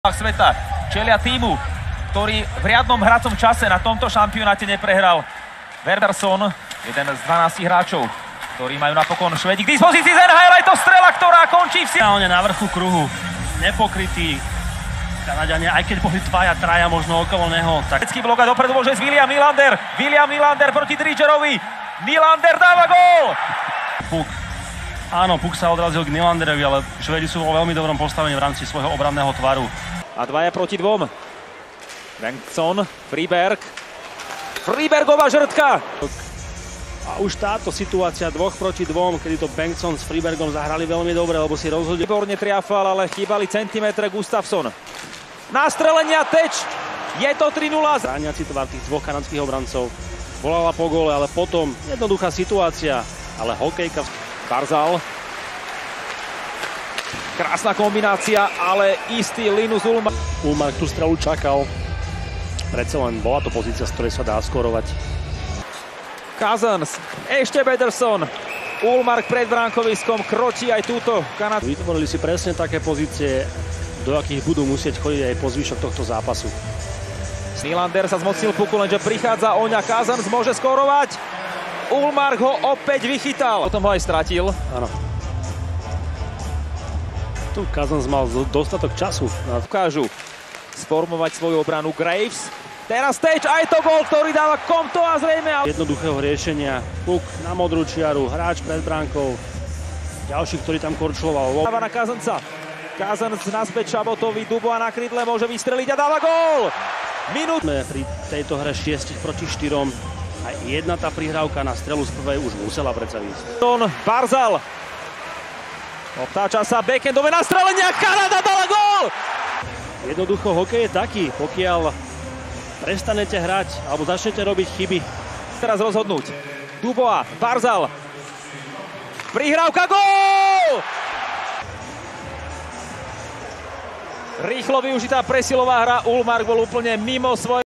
sveta čelia týmu, ktorý v riadnom hracom čase na tomto šampionáte neprehral. Werderson, jeden z 12 hráčov, ktorí majú napokon Švedi k dispozícii. Z NHL je to strela, ktorá končí v On je na vrchu kruhu, nepokrytý. Kanaďania, aj keď boli dvaja, traja možno okolo neho. Tak... Blok a dopredu môže z William Nylander. William Nylander proti Dridgerovi. Nylander dáva gól! Puk. Áno, Puk sa odrazil k Nylanderovi, ale Švedi sú vo veľmi dobrom postavení v rámci svojho obranného tvaru. A dvaja proti dvom. Bengtsson, Friberg. Fribergová žrtka. A už táto situácia 2 proti 2, kedy to Bengtsson s Fribergom zahrali veľmi dobre, lebo si rozhodli. Výborne triafal, ale chýbali centimetre. Gustafsson. Nastrelenia Teč. Je to 3-0. Zrániaci tvar tých dvoch kanadských obrancov. Volala po góle, ale potom jednoduchá situácia. Ale hokejka. Barzal. Krásna kombinácia, ale istý Linus Ullmark. Ullmark tú strelu čakal. Predsa len bola to pozícia, z ktorej sa dá skorovať. Cousins, ešte Pederson. Ullmark pred bránkoviskom, krotí aj túto Kanadu. Vytvorili si presne také pozície, do akých budú musieť chodiť aj po zvyšok tohto zápasu. Nylander sa zmocnil puku, lenže prichádza oňa. Cousins môže skorovať. Ullmark ho opäť vychytal. Potom ho aj stratil. Áno. Tu Cousins mal dostatok času. Dokážu sformovať svoju obranu Graves. Teraz Teč, aj to gól, ktorý dáva Comto a zrejme... Jednoduchého riešenia. Puk na modrú čiaru, hráč pred bránkou. Ďalší, ktorý tam korčloval. Dáva na Cousinsa. Cousins naspäť Šabotovi, Dubois na krydle, môže vystreliť a dáva gól! Pri tejto hre 6 proti 4. Aj jedna tá prihrávka na strelu z prvej už musela predsa ísť. Barzal. Obtáča sa backendové nastrelenia. Kanada dala gól! Jednoducho hokej je taký, pokiaľ prestanete hrať alebo začnete robiť chyby. Teraz rozhodnúť. Dubois, Barzal. Prihrávka, gól! Rýchlo využitá presilová hra. Ullmark bol úplne mimo svoj.